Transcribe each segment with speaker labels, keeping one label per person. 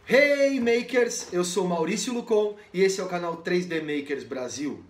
Speaker 1: Hey Makers, eu sou Maurício Lucon e esse é o canal 3D Makers Brasil.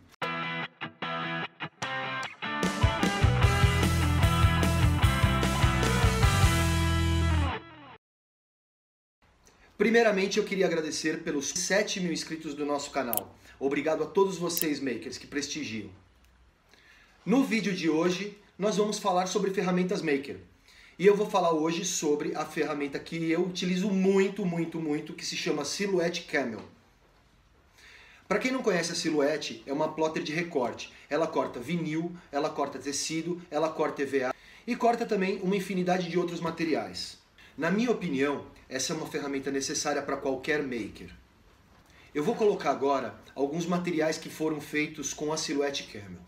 Speaker 1: Primeiramente eu queria agradecer pelos 7.000 inscritos do nosso canal. Obrigado a todos vocês Makers que prestigiam. No vídeo de hoje nós vamos falar sobre ferramentas Maker. E eu vou falar hoje sobre a ferramenta que eu utilizo muito, que se chama Silhouette Camel. Para quem não conhece a Silhouette, é uma plotter de recorte. Ela corta vinil, ela corta tecido, ela corta EVA e corta também uma infinidade de outros materiais. Na minha opinião, essa é uma ferramenta necessária para qualquer maker. Eu vou colocar agora alguns materiais que foram feitos com a Silhouette Camel.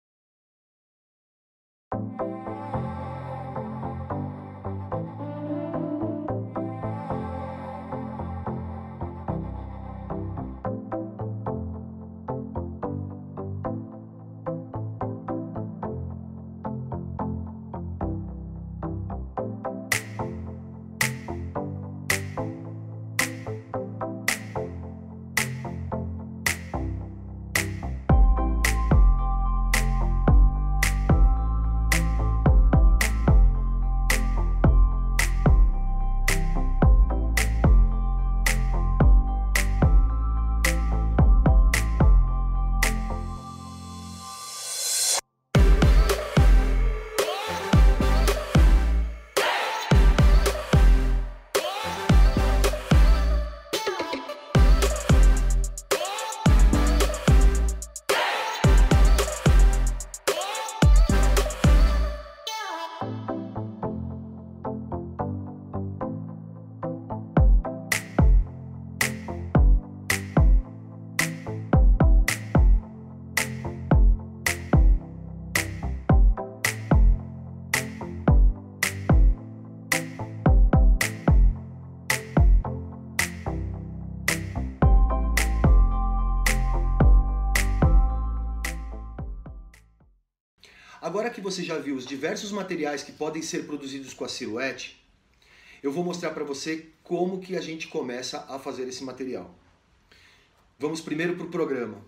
Speaker 1: Agora que você já viu os diversos materiais que podem ser produzidos com a Silhouette, eu vou mostrar para você como que a gente começa a fazer esse material. Vamos primeiro para o programa.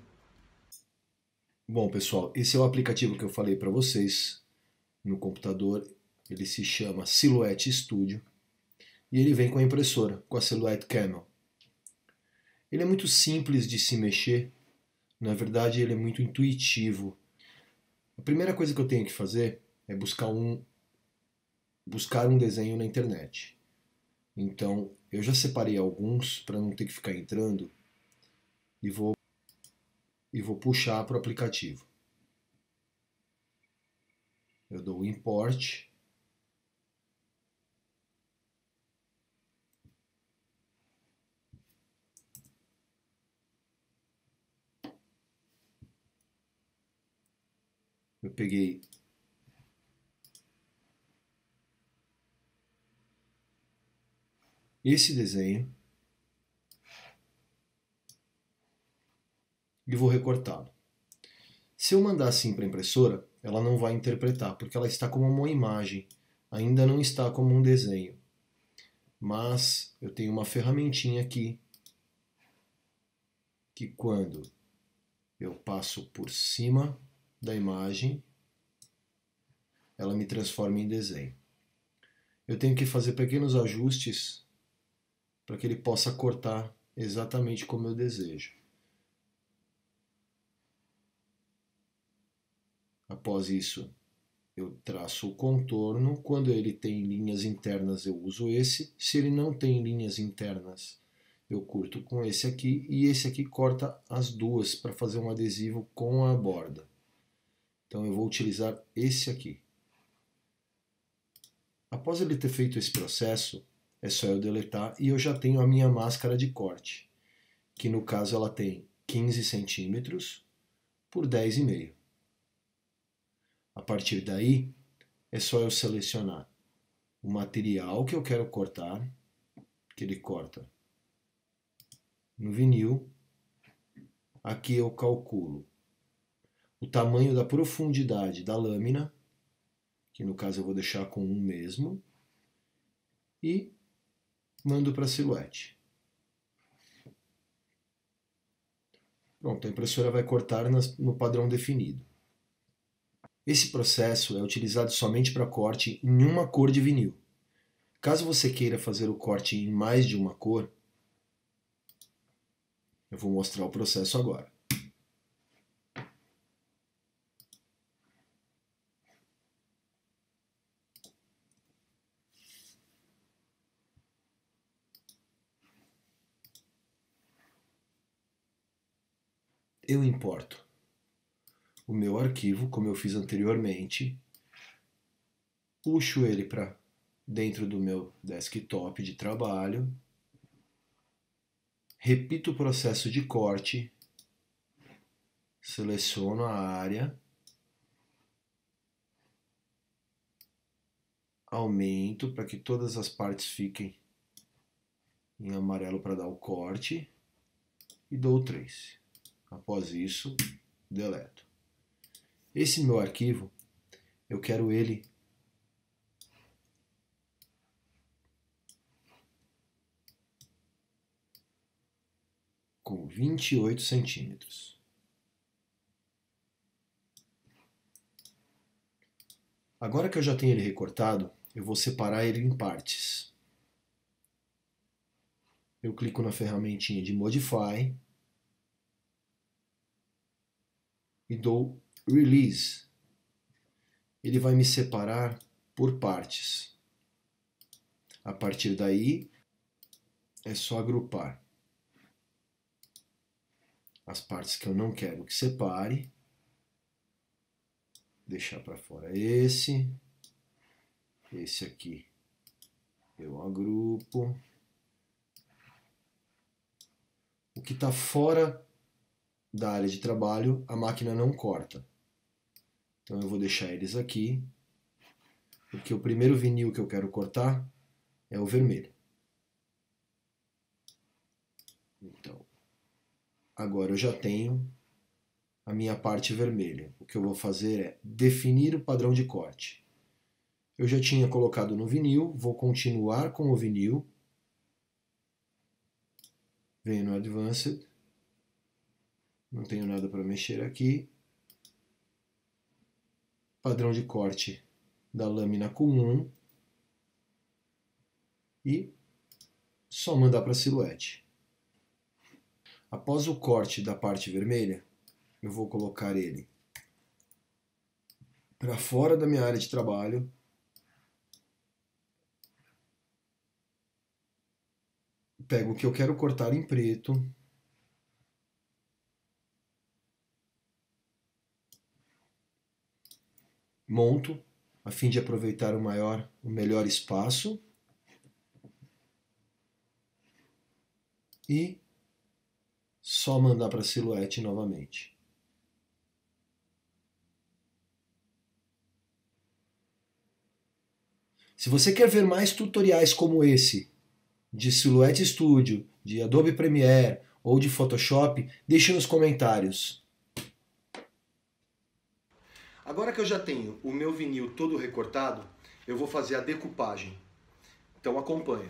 Speaker 1: Bom pessoal, esse é o aplicativo que eu falei para vocês no computador. Ele se chama Silhouette Studio e ele vem com a impressora, com a Silhouette Camel. Ele é muito simples de se mexer, na verdade ele é muito intuitivo. A primeira coisa que eu tenho que fazer é buscar um desenho na internet. Então, eu já separei alguns para não ter que ficar entrando e vou puxar para o aplicativo. Eu dou o import. Eu peguei esse desenho e vou recortá-lo. Se eu mandar assim para a impressora, ela não vai interpretar, porque ela está como uma imagem, ainda não está como um desenho. Mas eu tenho uma ferramentinha aqui, que quando eu passo por cima da imagem, ela me transforma em desenho. Eu tenho que fazer pequenos ajustes para que ele possa cortar exatamente como eu desejo. Após isso, eu traço o contorno. Quando ele tem linhas internas, eu uso esse. Se ele não tem linhas internas, eu curto com esse aqui. E esse aqui corta as duas para fazer um adesivo com a borda. Então eu vou utilizar esse aqui. Após ele ter feito esse processo, é só eu deletar e eu já tenho a minha máscara de corte, que no caso ela tem 15 centímetros por 10,5. A partir daí, é só eu selecionar o material que eu quero cortar, que ele corta no vinil. Aqui eu calculo o tamanho da profundidade da lâmina, que no caso eu vou deixar com 1 mesmo, e mando para a Silhouette.
Speaker 2: Pronto, a impressora vai cortar no padrão definido. Esse processo é utilizado somente para corte em uma cor de vinil. Caso você queira fazer o corte em mais de uma cor, eu vou mostrar o processo agora. Eu importo o meu arquivo, como eu fiz anteriormente, puxo ele para dentro do meu desktop de trabalho, repito o processo de corte, seleciono a área, aumento para que todas as partes fiquem em amarelo para dar o corte e dou o trace. Após isso, deleto. Esse meu arquivo, eu quero ele com 28 centímetros. Agora que eu já tenho ele recortado, eu vou separar ele em partes. Eu clico na ferramentinha de Modify e dou Release. Ele vai me separar por partes. A partir daí, é só agrupar as partes que eu não quero que separe. Deixar para fora esse aqui eu agrupo. O que está fora da área de trabalho, a máquina não corta. Então eu vou deixar eles aqui, porque o primeiro vinil que eu quero cortar é o vermelho. Então, agora eu já tenho a minha parte vermelha. O que eu vou fazer é definir o padrão de corte. Eu já tinha colocado no vinil, vou continuar com o vinil. Venho no Advanced. Não tenho nada para mexer aqui. Padrão de corte da lâmina comum. E só mandar para a silhuete. Após o corte da parte vermelha, eu vou colocar ele para fora da minha área de trabalho. Pego o que eu quero cortar em preto. Monto, a fim de aproveitar o melhor espaço. E só mandar para a silhuete novamente. Se você quer ver mais tutoriais como esse, de Silhouette Studio, de Adobe Premiere ou de Photoshop, deixe nos comentários.
Speaker 1: Agora que eu já tenho o meu vinil todo recortado, eu vou fazer a decupagem. Então acompanha.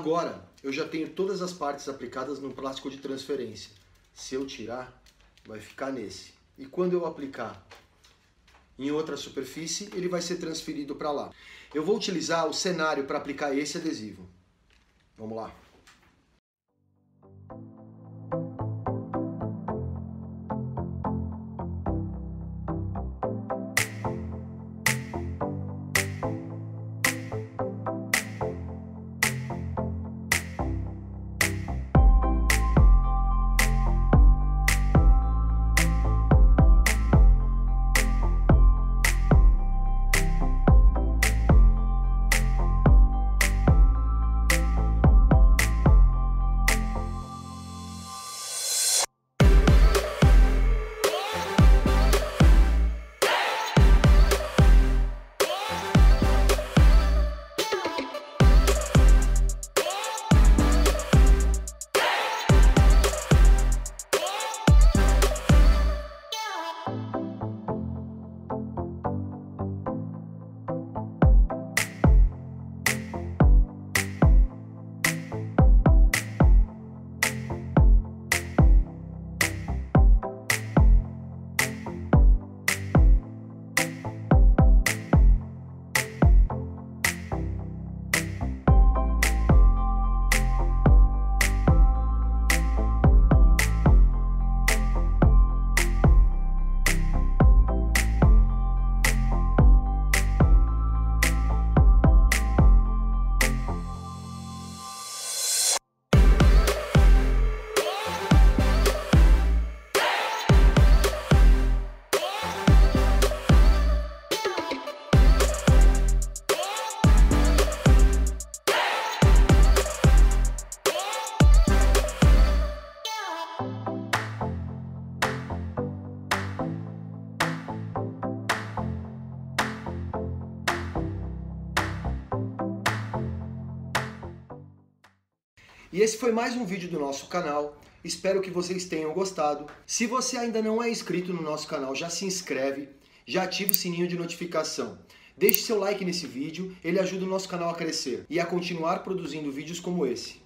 Speaker 1: Agora, eu já tenho todas as partes aplicadas no plástico de transferência. Se eu tirar, vai ficar nesse. E quando eu aplicar em outra superfície, ele vai ser transferido para lá. Eu vou utilizar o cenário para aplicar esse adesivo. Vamos lá. E esse foi mais um vídeo do nosso canal. Espero que vocês tenham gostado. Se você ainda não é inscrito no nosso canal, já se inscreve, já ativa o sininho de notificação. Deixe seu like nesse vídeo, ele ajuda o nosso canal a crescer e a continuar produzindo vídeos como esse.